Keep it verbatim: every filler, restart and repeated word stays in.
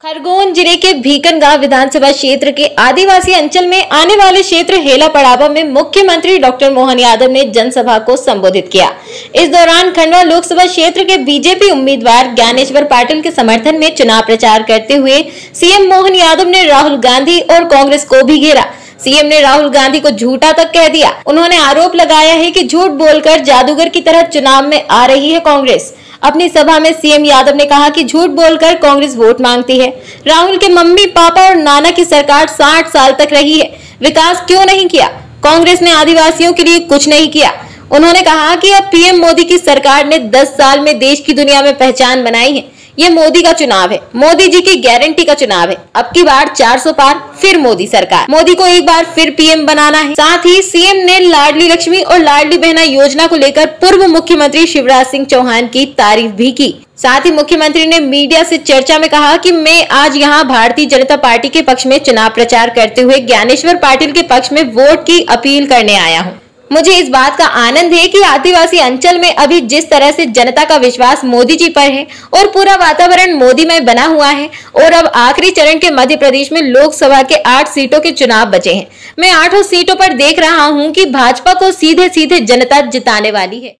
खरगोन जिले के भीकनगांव विधानसभा क्षेत्र के आदिवासी अंचल में आने वाले क्षेत्र हेला पड़ावा में मुख्यमंत्री डॉक्टर मोहन यादव ने जनसभा को संबोधित किया। इस दौरान खंडवा लोकसभा क्षेत्र के बीजेपी उम्मीदवार ज्ञानेश्वर पाटिल के समर्थन में चुनाव प्रचार करते हुए सीएम मोहन यादव ने राहुल गांधी और कांग्रेस को भी घेरा। सीएम ने राहुल गांधी को झूठा तक कह दिया। उन्होंने आरोप लगाया है कि झूठ बोलकर जादूगर की तरह चुनाव में आ रही है कांग्रेस। अपनी सभा में सीएम यादव ने कहा कि झूठ बोलकर कांग्रेस वोट मांगती है। राहुल के मम्मी पापा और नाना की सरकार साठ साल तक रही है, विकास क्यों नहीं किया? कांग्रेस ने आदिवासियों के लिए कुछ नहीं किया। उन्होंने कहा कि अब पीएम मोदी की सरकार ने दस साल में देश की दुनिया में पहचान बनाई है। ये मोदी का चुनाव है, मोदी जी की गारंटी का चुनाव है। अब की बार चार सौ पार, फिर मोदी सरकार, मोदी को एक बार फिर पीएम बनाना है। साथ ही सीएम ने लाडली लक्ष्मी और लाडली बहना योजना को लेकर पूर्व मुख्यमंत्री शिवराज सिंह चौहान की तारीफ भी की। साथ ही मुख्यमंत्री ने मीडिया से चर्चा में कहा कि मैं आज यहाँ भारतीय जनता पार्टी के पक्ष में चुनाव प्रचार करते हुए ज्ञानेश्वर पाटिल के पक्ष में वोट की अपील करने आया हूँ। मुझे इस बात का आनंद है कि आदिवासी अंचल में अभी जिस तरह से जनता का विश्वास मोदी जी पर है और पूरा वातावरण मोदीमय बना हुआ है, और अब आखिरी चरण के मध्य प्रदेश में लोकसभा के आठ सीटों के चुनाव बचे हैं। मैं आठों सीटों पर देख रहा हूं कि भाजपा को सीधे सीधे जनता जिताने वाली है।